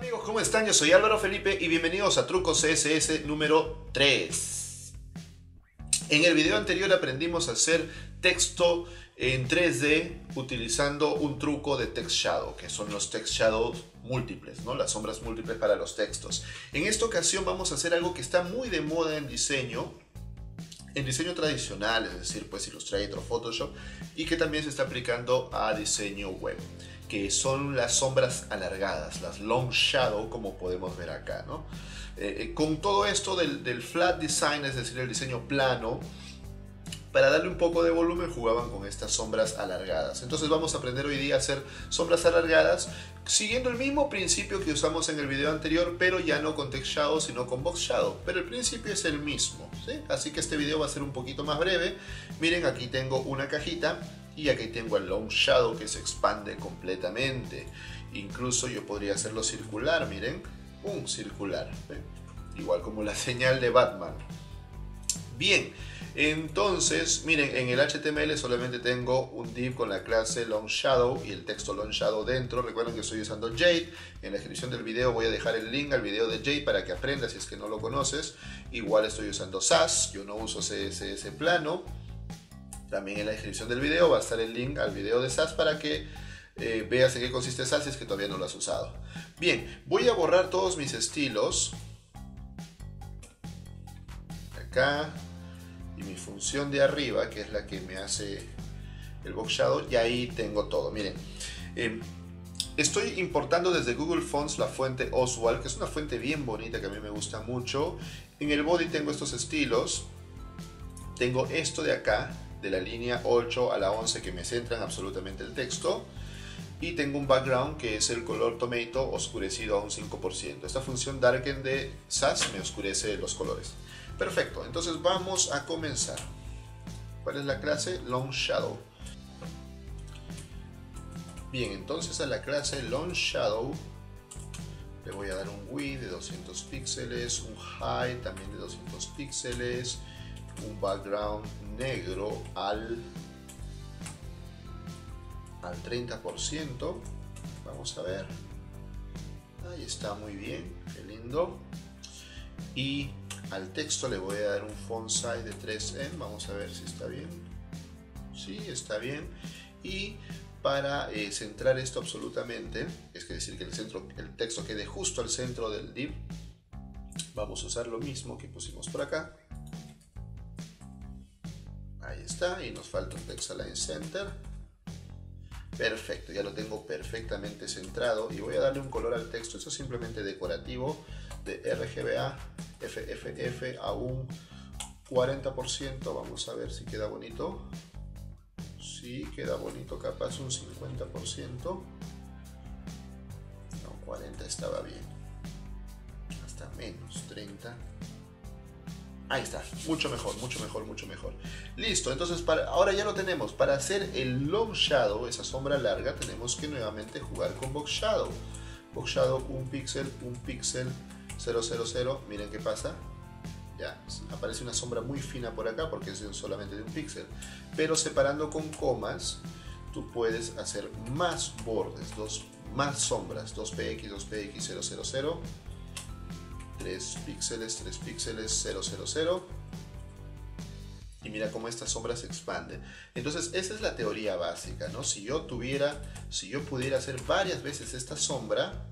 Amigos, ¿cómo están? Yo soy Álvaro Felipe y bienvenidos a Truco CSS número 3. En el video anterior aprendimos a hacer texto en 3D utilizando un truco de text shadow, que son los text shadows múltiples, ¿no? Las sombras múltiples para los textos. En esta ocasión vamos a hacer algo que está muy de moda en diseño tradicional, es decir, pues Illustrator o Photoshop, y que también se está aplicando a diseño web, que son las sombras alargadas, las long shadow, como podemos ver acá, ¿no? Con todo esto del flat design, es decir, el diseño plano, para darle un poco de volumen jugaban con estas sombras alargadas. Entonces vamos a aprender hoy día a hacer sombras alargadas siguiendo el mismo principio que usamos en el video anterior, pero ya no con text shadow sino con box shadow, pero el principio es el mismo, ¿sí? Así que este video va a ser un poquito más breve. Miren, aquí tengo una cajita y aquí tengo el long shadow que se expande completamente. Incluso yo podría hacerlo circular, miren, un circular, ¿ven? Igual como la señal de Batman. Bien, entonces, miren, en el HTML solamente tengo un div con la clase long shadow y el texto long shadow dentro. Recuerden que estoy usando Jade. En la descripción del video voy a dejar el link al video de Jade para que aprendas si es que no lo conoces. Igual estoy usando Sass, yo no uso CSS plano. También en la descripción del video va a estar el link al video de Sass para que veas en qué consiste Sass si es que todavía no lo has usado. Bien, voy a borrar todos mis estilos. Acá. Y mi función de arriba, que es la que me hace el box shadow, y ahí tengo todo. Miren, estoy importando desde Google Fonts la fuente Oswald, que es una fuente bien bonita que a mí me gusta mucho. En el body tengo estos estilos. Tengo esto de acá, de la línea 8 a la 11, que me centran absolutamente el texto. Y tengo un background que es el color tomato oscurecido a un 5%. Esta función darken de Sass me oscurece los colores. Perfecto, entonces vamos a comenzar. ¿Cuál es la clase? Long Shadow. Bien, entonces a la clase Long Shadow le voy a dar un width de 200 píxeles, un height también de 200 píxeles, un background negro al 30%. Vamos a ver. Ahí está, muy bien, qué lindo. Y al texto le voy a dar un font size de 3M. Vamos a ver si está bien. Sí, está bien. Y para centrar esto absolutamente, es decir, que el texto quede justo al centro del div, vamos a usar lo mismo que pusimos por acá. Ahí está. Y nos falta un text align center. Perfecto, ya lo tengo perfectamente centrado y voy a darle un color al texto. Eso es simplemente decorativo, de RGBA FFF a un 40%. Vamos a ver si queda bonito. Sí, queda bonito, capaz un 50%. No, 40 estaba bien. Hasta menos 30. Ahí está, mucho mejor, mucho mejor, mucho mejor. Listo, entonces ahora ya lo tenemos. Para hacer el long shadow, esa sombra larga, tenemos que nuevamente jugar con box shadow. Box shadow, un píxel, 000. Miren qué pasa. Ya, aparece una sombra muy fina por acá porque es solamente de un píxel. Pero separando con comas, tú puedes hacer más bordes, más sombras, 2px, 2px, 000. 3 píxeles, 000. Y mira cómo esta sombra se expande. Entonces esa es la teoría básica, ¿no? Si yo pudiera hacer varias veces esta sombra,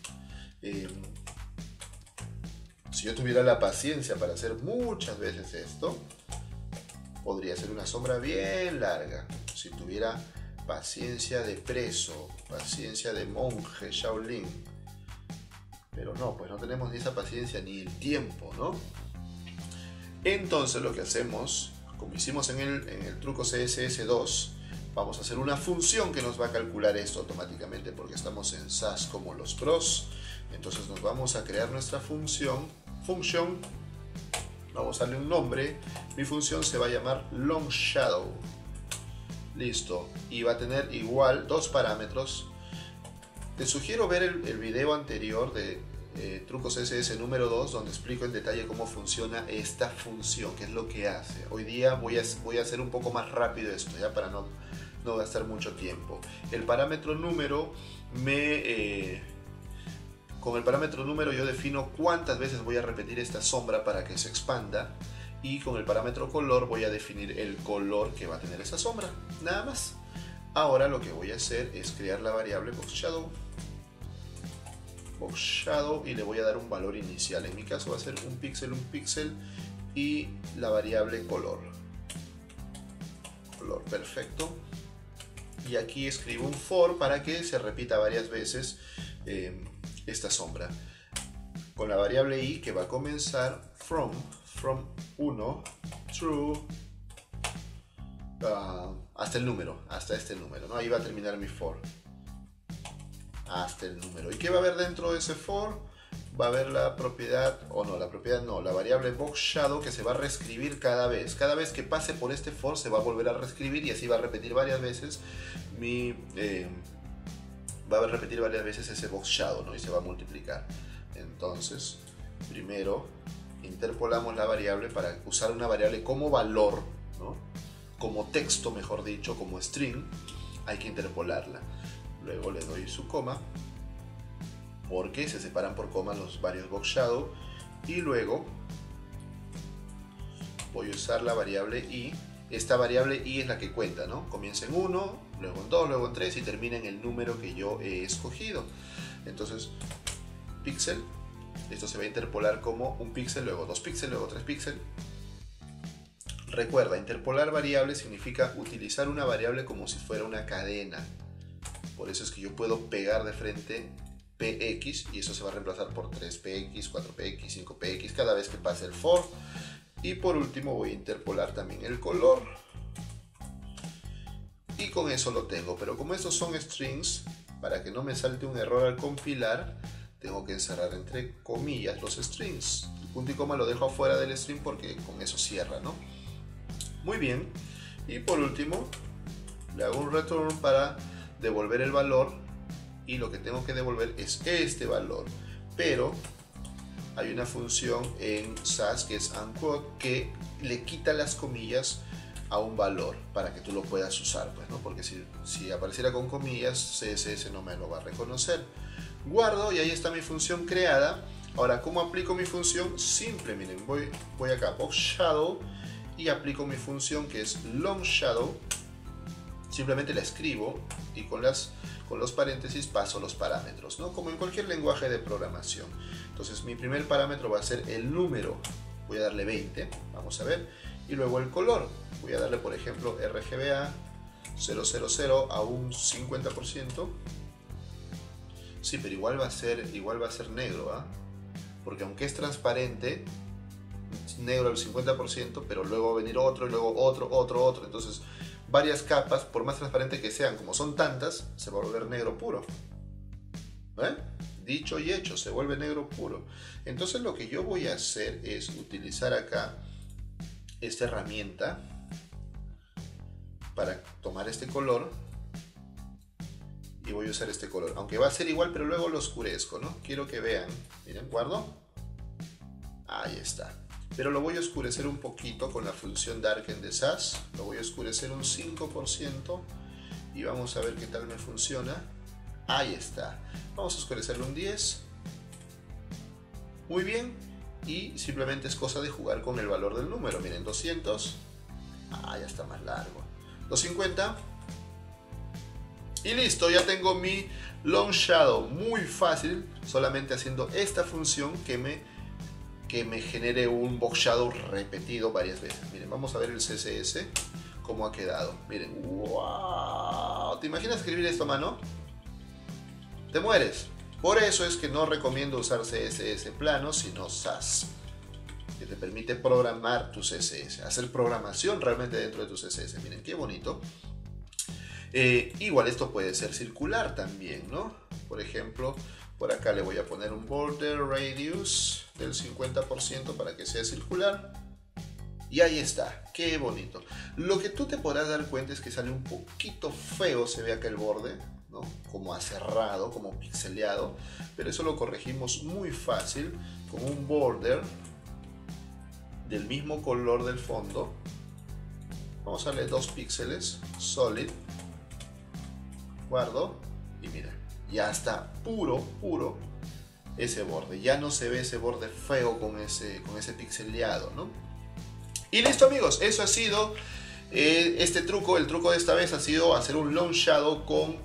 si yo tuviera la paciencia para hacer muchas veces esto, podría ser una sombra bien larga. Si tuviera paciencia de preso, paciencia de monje Shaolin. Pero no, pues no tenemos ni esa paciencia ni el tiempo, ¿no? Entonces lo que hacemos, como hicimos en el truco CSS2, vamos a hacer una función que nos va a calcular esto automáticamente porque estamos en Sass como los pros. Entonces nos vamos a crear nuestra función, vamos a darle un nombre. Mi función se va a llamar long shadow. Listo, y va a tener igual dos parámetros. Te sugiero ver el video anterior de Truco CSS número 2, donde explico en detalle cómo funciona esta función, qué es lo que hace. Hoy día voy a hacer un poco más rápido esto, ya para no gastar mucho tiempo. El parámetro número Con el parámetro número yo defino cuántas veces voy a repetir esta sombra para que se expanda. Y con el parámetro color voy a definir el color que va a tener esa sombra. Nada más. Ahora lo que voy a hacer es crear la variable BoxShadow. BoxShadow y le voy a dar un valor inicial. En mi caso va a ser un píxel y la variable color. Color, perfecto. Y aquí escribo un for para que se repita varias veces esta sombra. Con la variable i que va a comenzar from 1 true hasta el número, hasta este número, ¿no? Ahí va a terminar mi for. Hasta el número. ¿Y qué va a haber dentro de ese for? Va a haber la propiedad, o no, la propiedad no, la variable BoxShadow que se va a reescribir cada vez. Cada vez que pase por este for se va a volver a reescribir y así va a repetir varias veces va a repetir varias veces ese BoxShadow, ¿no? Y se va a multiplicar. Entonces, primero interpolamos la variable para usar una variable como valor, ¿no? Como texto, mejor dicho, como string, hay que interpolarla. Luego le doy su coma, porque se separan por coma los varios BoxShadow. Y luego voy a usar la variable i. Esta variable i es la que cuenta, ¿no? Comienza en 1, luego en 2, luego en 3 y termina en el número que yo he escogido. Entonces, píxel, esto se va a interpolar como un píxel, luego 2 píxeles, luego 3 píxeles. Recuerda, interpolar variables significa utilizar una variable como si fuera una cadena. Por eso es que yo puedo pegar de frente px y eso se va a reemplazar por 3px, 4px, 5px cada vez que pase el for. Y por último voy a interpolar también el color. Y con eso lo tengo. Pero como estos son strings, para que no me salte un error al compilar, tengo que encerrar entre comillas los strings. El punto y coma lo dejo afuera del string porque con eso cierra, ¿no? Muy bien. Y por último, le hago un return para devolver el valor. Y lo que tengo que devolver es este valor. Pero hay una función en SAS que es unquote que le quita las comillas a un valor para que tú lo puedas usar, pues, ¿no? Porque si apareciera con comillas, CSS no me lo va a reconocer. Guardo y ahí está mi función creada. Ahora, ¿cómo aplico mi función? Simple, miren, voy acá, BoxShadow, y aplico mi función que es LongShadow. Simplemente la escribo y con los paréntesis paso los parámetros, ¿no? Como en cualquier lenguaje de programación. Entonces mi primer parámetro va a ser el número, voy a darle 20, vamos a ver, y luego el color, voy a darle por ejemplo RGBA 000 a un 50%, sí, pero igual va a ser negro, ¿ah? Porque aunque es transparente, es negro al 50%, pero luego va a venir otro, y luego otro, entonces varias capas, por más transparente que sean, como son tantas, se va a volver negro puro. ¿Eh? Dicho y hecho, se vuelve negro puro. Entonces lo que yo voy a hacer es utilizar acá esta herramienta para tomar este color y voy a usar este color. Aunque va a ser igual, pero luego lo oscurezco, ¿no? Quiero que vean. Miren, guardo. Ahí está. Pero lo voy a oscurecer un poquito con la función Darken de SAS. Lo voy a oscurecer un 5% y vamos a ver qué tal me funciona. Ahí está. Vamos a oscurecerlo un 10. Muy bien. Y simplemente es cosa de jugar con el valor del número. Miren, 200. Ah, ya está más largo. 250. Y listo, ya tengo mi LongShadow. Muy fácil, solamente haciendo esta función que me genere un BoxShadow repetido varias veces. Miren, vamos a ver el CSS, cómo ha quedado. Miren, wow. ¿Te imaginas escribir esto a mano? Te mueres. Por eso es que no recomiendo usar CSS plano, sino SAS, que te permite programar tu CSS, hacer programación realmente dentro de tu CSS. Miren, qué bonito. Igual esto puede ser circular también, ¿no? Por ejemplo, por acá le voy a poner un border radius del 50% para que sea circular. Y ahí está, qué bonito. Lo que tú te podrás dar cuenta es que sale un poquito feo, se ve acá el borde, ¿no? Como aserrado, como pixeleado, pero eso lo corregimos muy fácil con un border del mismo color del fondo. Vamos a darle 2 píxeles, solid, guardo y mira, ya está puro ese borde. Ya no se ve ese borde feo con ese pixeleado, ¿no? Y listo, amigos, eso ha sido este truco. El truco de esta vez ha sido hacer un long shadow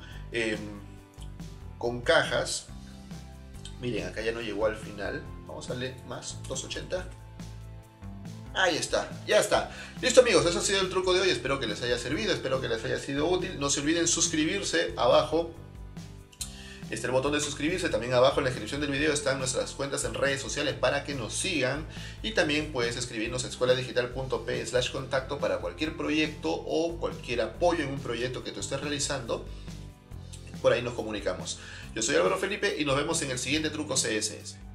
con cajas. Miren, acá ya no llegó al final. Vamos a darle más, 280. Ahí está, ya está. Listo, amigos, eso ha sido el truco de hoy. Espero que les haya servido, espero que les haya sido útil. No se olviden suscribirse. Abajo está el botón de suscribirse. También abajo en la descripción del video están nuestras cuentas en redes sociales para que nos sigan. Y también puedes escribirnos en escueladigital.p/contacto para cualquier proyecto o cualquier apoyo en un proyecto que tú estés realizando. Por ahí nos comunicamos. Yo soy Álvaro Felipe y nos vemos en el siguiente truco CSS.